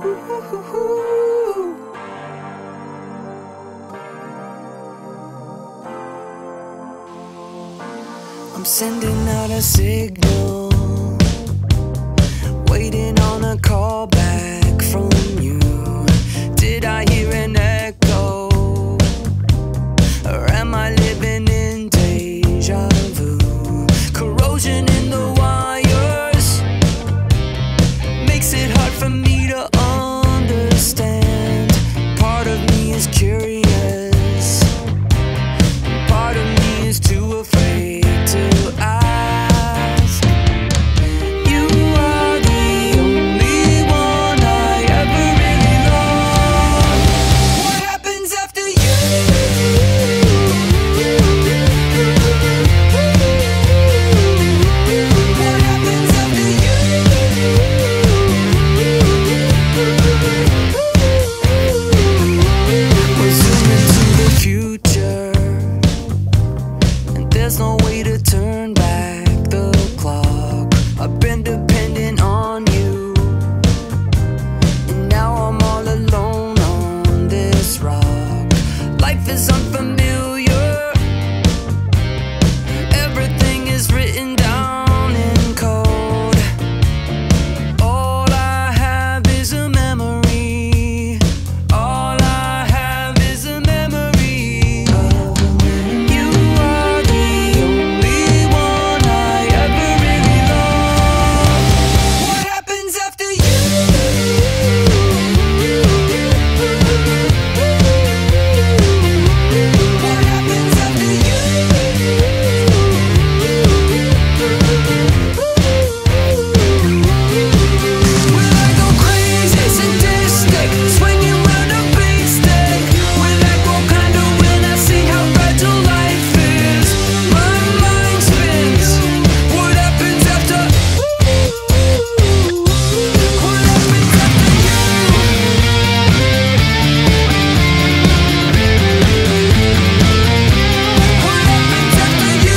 I'm sending out a signal, waiting on a call back from you. Did I hear an echo, or am I living in deja vu? Corrosion in the wires makes it hard for me to understand. Part of me is curious, part of me is too afraid to ask. You are the only one I ever really loved. What happens after you? What happens after you? We're zooming to the future, and there's no way to turn back the clock. I've been dependent on you, and now I'm all alone on this rock. Life is unfamiliar, everything is written down in code. All I have is a memory, all I have is a memory of you are the only one I ever really loved. What happens after you? What happens after you? Will I go crazy, sadistic, swinging round a beat stick? Will I go kind of when I see how fragile life is? My mind spins. What happens after? What happens after you? What happens after you?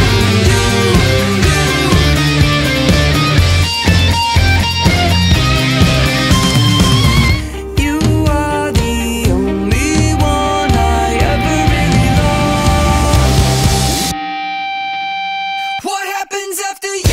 You are the only one I ever really loved. What happens after you?